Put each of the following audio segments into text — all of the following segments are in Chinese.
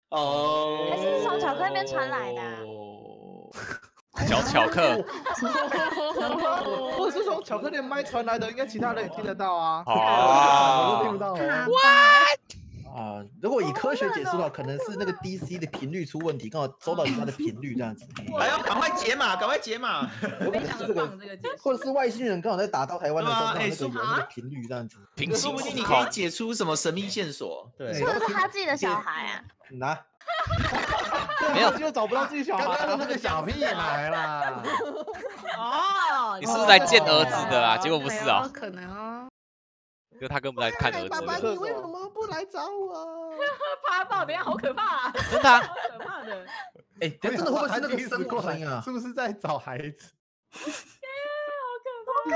哦， 还是从巧克力那边传来的、啊？ 巧克， 我是从巧克力麦传来的，应该其他人也听得到啊。 我都听不到啊，如果以科学解释的话，可能是那个 DC 的频率出问题，刚好收到它的频率这样子。 还要赶快解码，赶快解码。 非常的棒，这个解释。 或者是外星人刚好在打到台湾的时候，刚好那个有那个频率这样子。 说不定你可以解出什么神秘线索。 对， 是不是他自己的小孩啊？ 拿。 没有， 就找不到自己小孩。 刚刚那个小屁孩啦。 哦， 你是不是来见儿子的啊？结果不是哦， 可能哦。 就他根本在看儿子。 爸爸，你为什么不来找我？ 怕爆，等下好可怕！ 真的？ 好可怕的。 哎，真的会不会是那个生物声音啊？ 是不是在找孩子？ 好可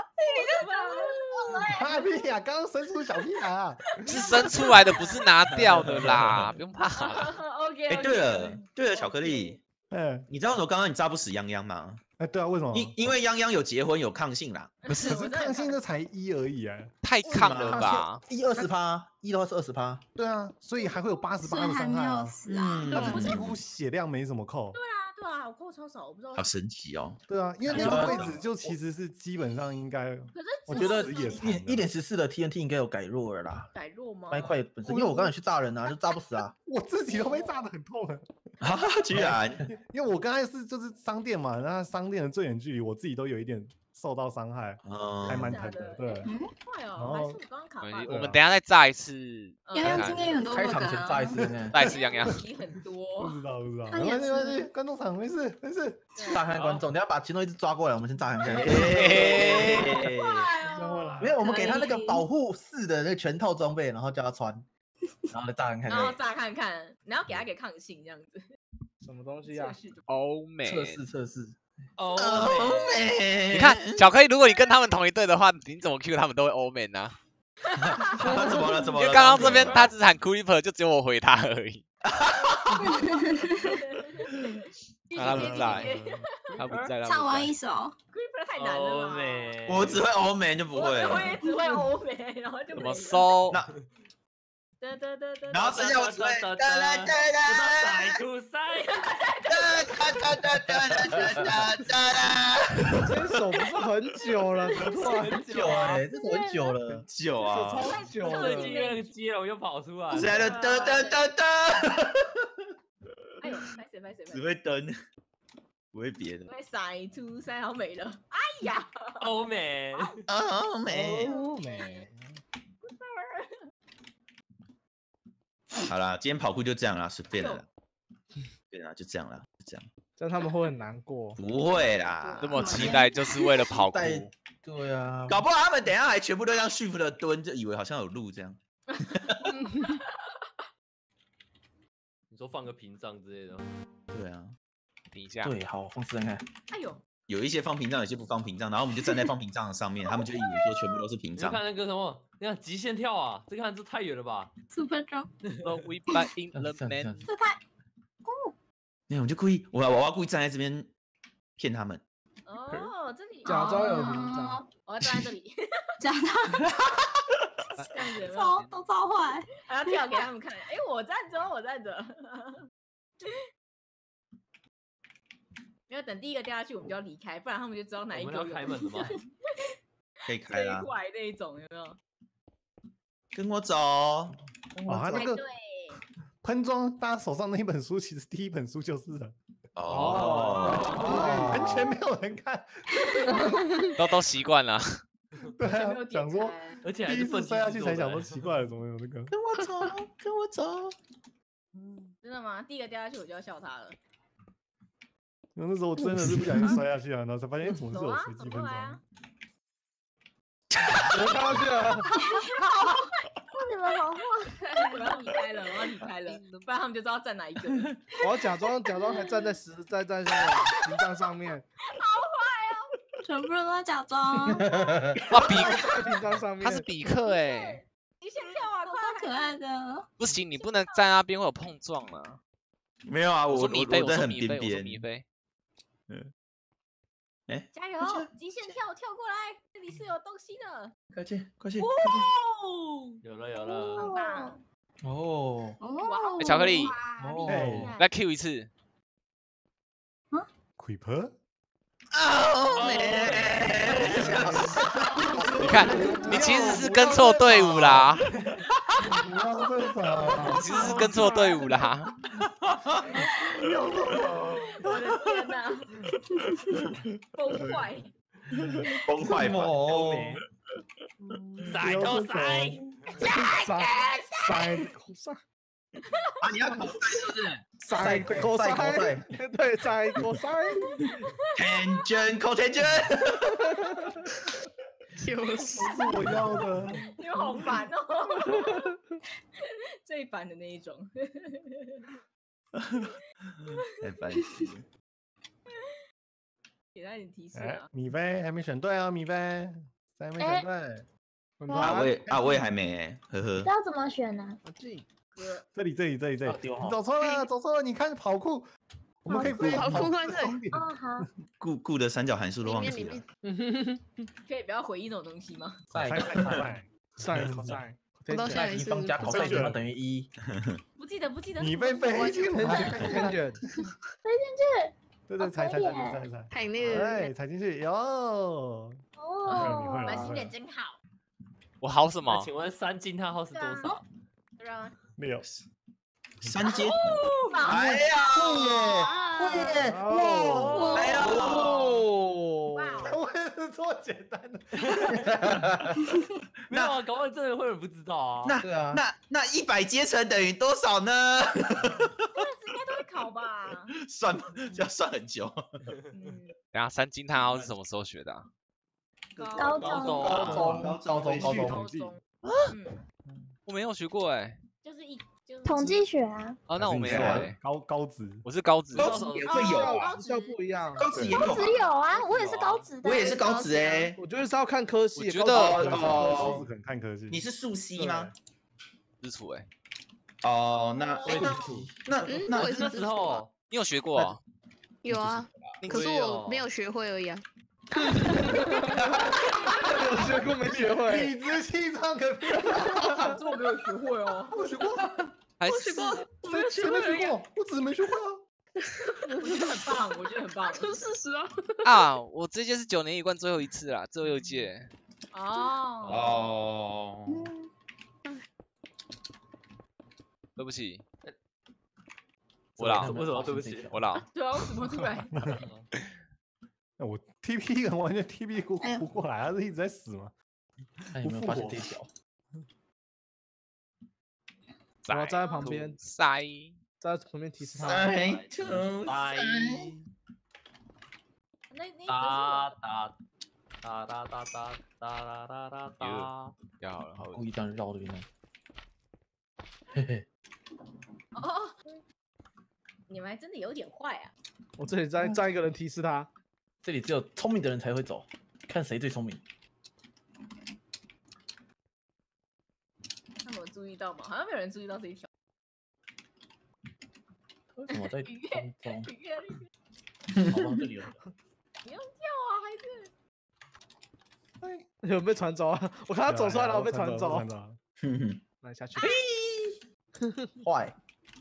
怕！ 怕屁呀！刚刚生出小屁孩啊！ 是生出来的，不是拿掉的啦，不用怕。 OK。 哎，对了，巧克力，你知道为什么刚刚你炸不死泱泱吗？ 哎，对啊，为什么？ 因为泱泱有结婚有抗性啦。 可是抗性这才1而已哎， 太抗了吧 ？20%，1的话是20%。 对啊，所以还会有88%的伤害啊。 但是几乎血量没什么扣。 对啊，我扣超少，我不知道。 好神奇哦。 对啊，因为那个位置就其实是基本上应该， 可是我觉得1.14的 TNT 应该有改弱了啦。 改弱吗？ 麦块本身，因为我刚才去炸人啊，就炸不死啊。 我自己都被炸得很痛了。 啊，居然！ 因为我刚才就是商店嘛，那商店的最远距离，我自己都有一点受到伤害，还蛮疼的。对， 快哦，还是我刚刚卡我们等下再炸一次。 洋洋今天很多开场前炸一次呢， 炸一次洋洋。 题很多， 不知道。没关系，观众场没事。 炸看观众，等下把其中一只抓过来，我们先炸看看。没有，我们给他那个保护4的那个全套装备，然后叫他穿。然后再炸看看， 然后炸看看，然后给他抗性这样子。 什么东西啊？ 欧美测试。 欧美。 你看巧克力，如果你跟他们同一队的话，你怎么 Q 他们都会欧美呢？ 怎么了？ 因为刚刚这边他只喊 Creeper， 就只有我回他而已。他不在，他不在。 唱完一首 ，Creeper 太难了嘛。 我只会欧美就不会。 我也只会欧美，然后就怎么搜？ 然后剩下我只会甩出塞， 这首不是很久了，很久哎，这首很久了， 很久啊， 超久了。 最近那个接龙又跑出来， 现在的噔。 哎呦，拍谁？ 只会噔，不会别的。 甩出塞，好美了。哎呀， 欧美。 好啦，今天跑酷就这样啦，随便了。对啦，就这样啦，就这样。 这样他们会很难过。 不会啦， 这么期待就是为了跑酷。 对啊， 搞不好他们等一下还全部都像shift的蹲，就以为好像有路这样。 你说放个屏障之类的。 对啊， 等一下。 对，好，放试看看。 哎呦。 有一些放屏障，有些不放屏障，然后我们就站在放屏障的上面，他们就以为说全部都是屏障。 你看那个什么，你看极限跳啊，这看这太远了吧 ？Super Jump。 So we buy in the man。 这太， 没有，我就故意，我要故意站在这边骗他们。 哦，这里假装有屏障， 我要站在这里， 假装。 这样子都超坏， 还要跳给他们看。哎，我站着。因为等第一个掉下去，我们就要离开，不然他们就知道哪一个。 我们要开门了吗？ 可以开啦。 最怪那一种有没有？ 跟我走。 他那个喷装，大家手上那一本书，其实第一本书就是了。完全没有人看， 都习惯了。 对啊，想说， 而且第一次摔下去才想说奇怪了，怎么有那个？ 跟我走。 真的吗？第一个掉下去我就要笑他了。 那时候我真的是不小心摔下去啊，然后才发现怎么是有随机喷装。 我掉下去了。 你们好坏！ 我要离开了，不然他们就知道站哪一个。 我要假装还站在屏障上面。 好坏哦！ 全部人都在假装。 哇， 屏障上面。 他是比克哎。 极限跳啊， 超可爱的。 不行，你不能在那边会有碰撞啊。 没有啊，我在很边边。 米飞。 加油！极限跳过来，这里是有东西的。 快去！ 有了。 棒！ 哦。 巧克力， 厉害厉害！ 来 Q 一次。 Creeper。 你看，你其实是跟错队伍啦， 不要这种。 你其实是跟错队伍啦。 我的天哪，崩坏！ 崩坏吧。 塞都塞， 啊，你要口塞是不是？ 塞口塞，对，塞口塞。 Tangent。 就是我要的。 你们好烦哦，最烦的那一种。 太烦死了。 给他一点提示哎啊！， 米菲还没选对哦，米菲还没选对。 我也还没，呵呵。 要怎么选呢？ 这里， 丢你好走错了，你看跑酷，我们可以飞跑酷快对终点。 哦，好， 顾的三角函数都忘记了。 可以不要回忆那种东西吗？ 塞口塞。 我到现在也是方加口塞等等于1。 不记得。 你被飞进来， Tangent。 对，踩， 太那个对，踩进去，哟。 哦， 蛮新点真好。 我好什那么？ 请问3惊叹号是多少？ 对啊， 6。 三阶。 哎呀， 会耶！哇！ 哎呀， 我也是做简单的。 没有啊，搞不好真的会有人不知道啊。 对啊， 那100阶乘等于多少呢？ 应该都会考吧？ 算要算很久。 等下3惊叹号是什么时候学的啊？ 高中统计。 我没有学过哎。 就是统计学啊， 哦，那我没有哎。 高职。 我是高职。 高职也会有啊， 学校不一样。 高职也有。 高职有啊，我也是高职的。 我也是高职哎。 我觉得是要看科系。 我觉得高职可能看科系。 你是数 C 吗？ 基础哎。 哦，那我也是那时候你有学过啊？ 有啊，可是我没有学会而已啊。 有学过没学会？ 理直气壮个屁！ 这我没有学会哦， 我学过， 还是谁没学过？我只是没学会啊。 我觉得很棒，我觉得很棒， 这是事实啊。 啊？我这届是9年一贯最后一次啦，最后一届。 哦。 对不起， 我老，为什么对不起？ 我老。 对啊，为什么突然？ 我 TP 人完全 TP 不过来，他是一直在死吗？ 看有没有发现这一条？ 我要站在旁边， 塞， 站在旁边提示他。 那要好了，好了。 故意这样绕这边。嘿嘿。 哦，你们还真的有点坏啊！ 我这里站一个人提示他，这里只有聪明的人才会走，看谁最聪明。 他们有注意到吗？好像没有人注意到这一条。 为什么在当中？ 好吧，这里有。 不用跳啊，孩子。 有人被传走啊！我看他走出来，然后被传走。来下去。坏。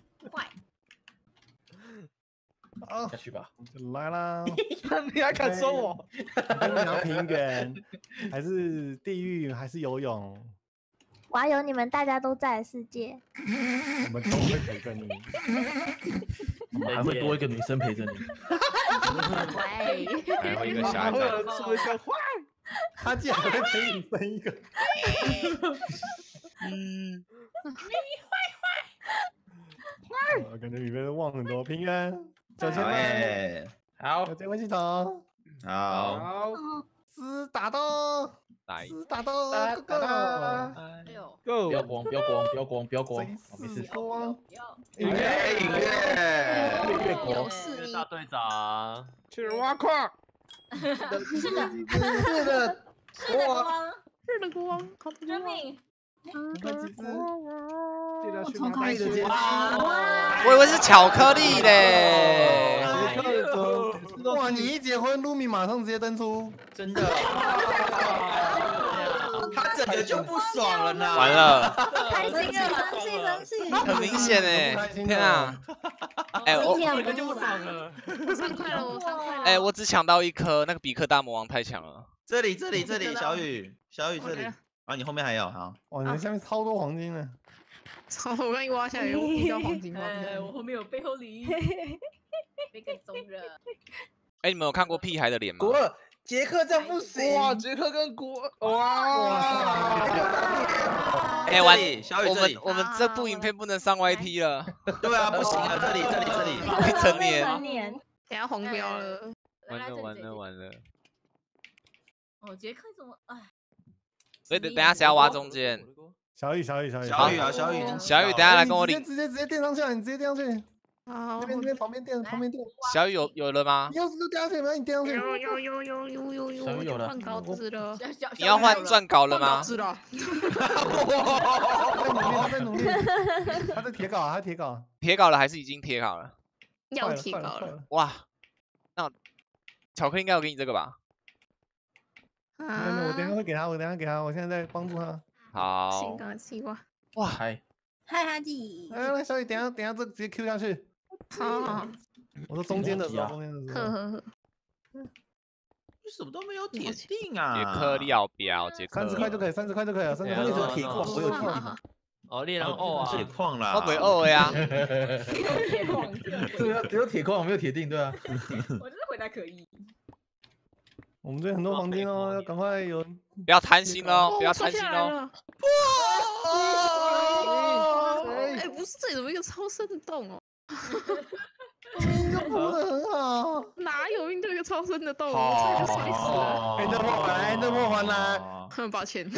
下去吧。 来啦！ 你还敢说我？ 你要平原，还是地狱，还是游泳？ 我要有你们大家都在的世界。 我们都会陪着你。 我们还会多一个女生陪着你。 还会一个下一会有个。 人说一声坏。 他竟然会陪你生一个。感觉里面忘很多平原。9千万。 好， 有结婚系统。 好。 斯打斗。斯打斗。 Go！ 不要光，不要光，不要光，不要光。没事。 音乐。 国大队长。 去挖矿。 是的。 是的光，救命！ 从哪里的街？ 我以为是巧克力嘞。 哇，你一结婚，露米马上直接登出， 真的。他整个就不爽了呢。 完了， 开心了，生气生气。 很明显哎，天啊！哎，我今天整个就不爽了。 我3块了，我3块了。 哎，我只抢到1颗，那个比克大魔王太强了。 这里，小雨这里。啊，你后面还有好。 哇，你们下面超多黄金呢。 操！我刚一挖下来，又遇到黄金了。 我后面有背后里，被给中了。 哎，你们有看过屁孩的脸吗？ 国二，杰克这样不行。 哇，杰克跟哇！ 哎，完， 小雨这里， 我们这部影片不能上 YT 了。 对啊，不行了，这里。 未成年。 等下黄标了。 完了。 哦，杰克怎么？哎。 所以等下谁要挖中间？ 小雨， 小雨，等下来跟我领。 直接垫上去，你直接垫上去。 啊， 那边旁边垫。 小雨有了吗？ 你要是都垫上去，你垫上去。 有， 小雨有了。 换稿子了。 你要换撰稿了吗？ 是了。 他在努力。他在铁稿， 铁稿了还是已经铁稿了？ 要铁稿了。 哇，那巧克力应该有给你这个吧？ 没有，我等下会给他，我现在在帮助他。 好。 西瓜。 哇， 嗨哈弟。 来，小雨，等下这直接 Q 下去。 好。 我说中间的时候。 呵。 为什么都没有铁锭啊？ 杰克料表，杰克。 30块就可以了，30块。 我有铁矿，我有铁锭。 哦，猎人哦啊， 铁矿啦。 我不会哦呀。 对啊，只有铁矿，没有铁锭，对啊。 我真的回答可以。 我们这很多黄金哦，要赶快有。 不要贪心哦，不要贪心哦。哎，不是，这里怎么一个超深的洞哦？ 命就铺的很好。 哪有运动一个超深的洞？我差点就摔死了。 哎，那莫还来。 抱歉。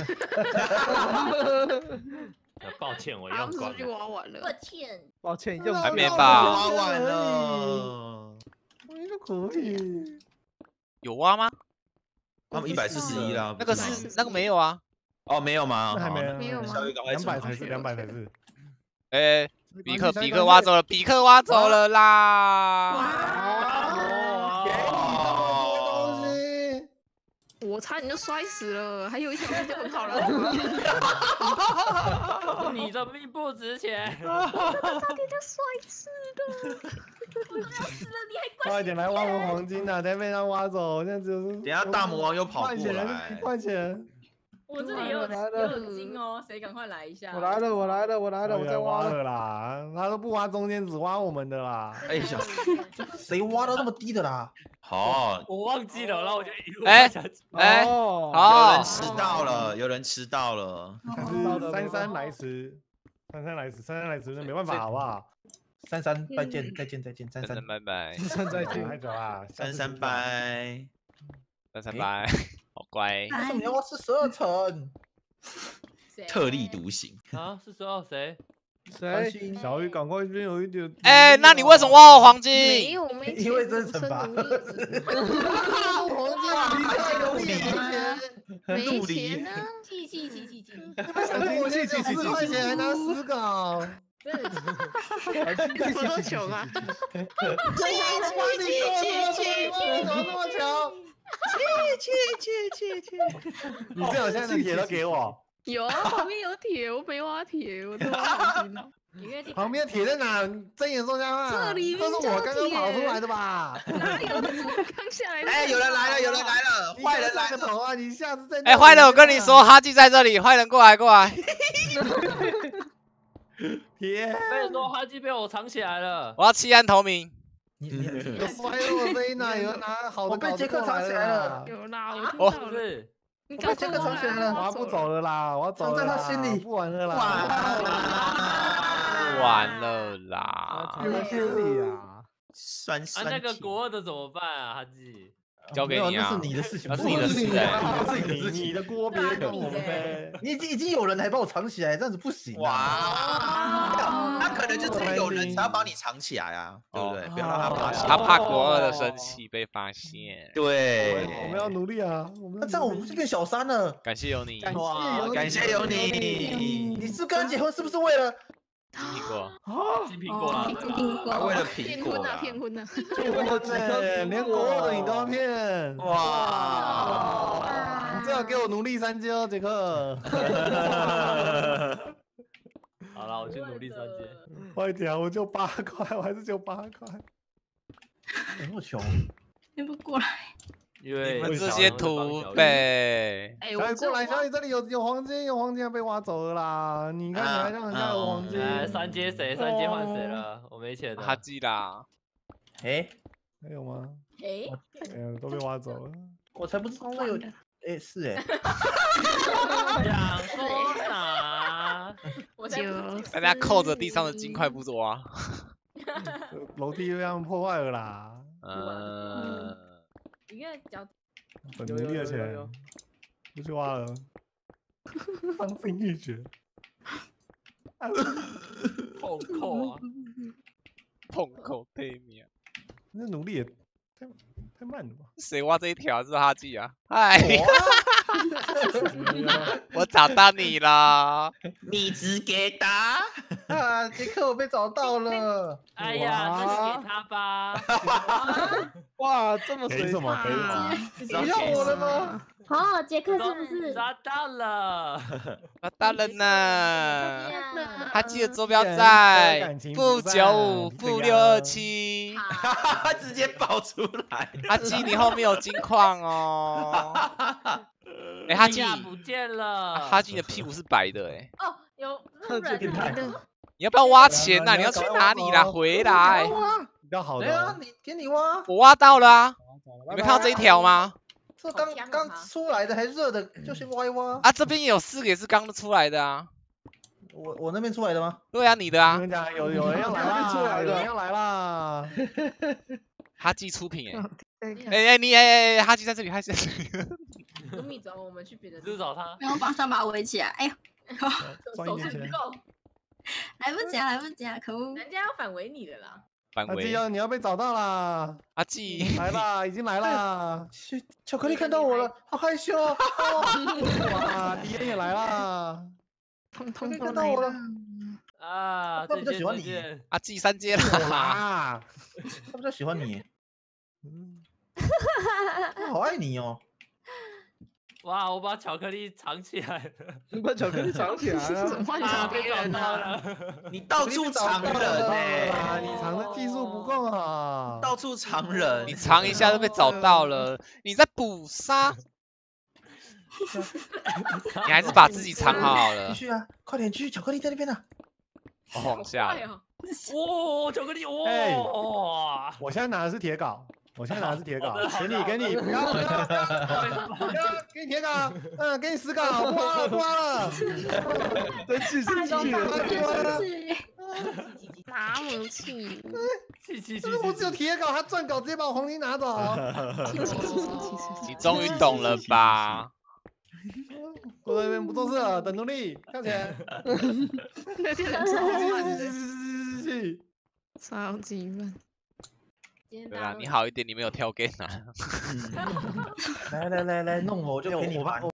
抱歉，我用光了。挖完了。 抱歉，用还没吧？ 挖完了。 我应该可以。 有挖吗？ 他们141啦。 那个没有啊。 哦，没有吗？ 还没有吗 ？200才是。 哎，比克挖走了，啦！ 我差点就摔死了，还有一条命就很好了。 你的命不值钱。 差点就摔死了。 我都要死了，你还快点来挖我黄金啊！等下被他挖走，现在只有。 等下大魔王又跑过来。 1块钱。 我这里也有金哦，谁赶快来一下？ 我来了，我在挖了啦！他都不挖中间，只挖我们的啦。 哎呀， 谁挖到那么低的啦？ 好， 我忘记了，然后我就一路好， 有人迟到了。 姗来迟，姗来迟，那没办法，好不好 ？33，再见 ，33，拜拜 ，33再见，太久啦 ，33拜 ，33拜，好乖。 为什么要吃12层？ 特立独行啊！是12谁？ 小雨，赶快这边有一点。 哎，那你为什么挖我黄金？ 没有， 因为这是惩罚。 黄金太有钱， 没钱啊！ 气！ 我现在10块钱还拿10稿。 我多穷啊！ 气！怎么那么穷？你最好现在的铁都给我。 有啊，旁边有铁，我没挖铁，我都挖黄金了。 旁边铁在哪？睁眼说瞎话。 这里这是我刚刚跑出来的吧？ 哪有？刚下来。 哎，有人来了，坏人来了！ 头啊！你下次再。 哎，坏人，我跟你说，哈记在这里，坏人过来。 铁。 被说哈记被我藏起来了。 我要弃暗投明。 有摔落的声音啊！有人拿好的稿子过来了。 有啦，我听到了。 你刚杰克藏起来了， 我不走了啦，我要走了。 藏在他心里， 不玩了啦。 完了啦。 藏在心里啊。 酸。 那个国二的怎么办啊？哈记。 交给你啊！ 那是你的事情， 那是你的事哎， 那是你的锅，别跟我们呗。你已经有人来帮我藏起来，这样子不行。 哇，那可能就只有人才要帮你藏起来啊，对不对？不要让他发现。 他怕国二的生气被发现。 对， 我们要努力啊！ 那这样我们就变小三了。 感谢有你， 感谢有你。 你是跟他结婚是不是为了？ 金苹果， 金苹果啊！ 为了苹果啊！ 骗婚啊！ 连国二的你都要骗！ 哇！ 你这要给我努力3阶哦，杰克。 好了，我去努力3阶。 快点，我就8块，我还是只有8块。 那么穷， 你不过来， 因为你们这些土匪， 哎， 小雨过来，小雨这里有黄金，有黄金要被挖走了啦！你看起来让人家有黄金。 来3阶谁？3阶换谁了？我没钱了。 哈基啦， 哎， 还有吗？ 哎， 都被挖走了。 我才不知道有，哎，是哎， 想说啥？ 我才不是大家扣着地上的金块不抓。 楼梯被他们破坏了啦。 你看脚很努力的钱，不去挖了，伤心欲绝。 痛扣啊！ 痛扣对面， 那努力也太慢了吧？ 谁挖这一条？是哈基啊！嗨，我找到你了。 你只给答。 啊，杰克我被找到了。 哎呀，那就给他吧。 哇，这么随给什么？给什么？ 不要我了吗？ 好，杰克是不是？ 抓到了。 找到了呢。哈基的坐标感在情不在负95负627。 直接爆出来。 哈基，你后面有金矿哦。哎，哈基， 不见了。 哈基的屁股是白的哎。 哦，有这变态。 你要不要挖钱呐？你要去哪里啦？回来。 比较好对啊， 的。 你给你挖， 我挖到了啊！你没看到这一条吗？ 这刚出来的还热的，就先挖一挖。 啊，这边也有4个也是刚出来的啊。 我那边出来的吗？ 对啊，你的啊我跟。你讲，有人要来啦， 出来了有人要来啦。 哈基出品哎。 对你哈基在这里，哈基在这里。 卢米走，我们去别的去找他。 然后马上把我围起来。哎呀， 手赚一点钱。 势不够， 来不及啊，来不及啊，可恶！ 人家要反围你的啦。 阿反围基你要被找到啦！ 阿基， 来啦，已经来啦！ 巧克力看到我了，好害羞哦。 哇，敌人也来啦！ 通通都看到我了来了。 啊， 他比较喜欢你再见。 阿基3阶了。 啦！ 他比较喜欢你， 嗯他好爱你哦。 哇，我把巧克力藏起来了。 你把巧克力藏起来怎了。 么换成别人到了？ 了。 你到处藏人啊， 呢， 你藏的技术不够好。 到处藏人。 你藏一下就被找到了，你在捕杀。你还是把自己藏好了继。续啊，快点继续，巧克力在那边呢。 我往下了。 快哦， 哇，巧克力哎哇！ 我现在拿的是铁镐，给你，不要，给你铁镐，给你10镐，不挖了。 生气生气那么气， 气！ 我只有铁镐，他钻镐直接把我黄金拿走。 你终于懂了吧？ 坐在那边不做事了，等奴隶，向前。 那天很超级慢。 对啊，你好一点，你没有跳 game 啊。 来，弄我就给你玩。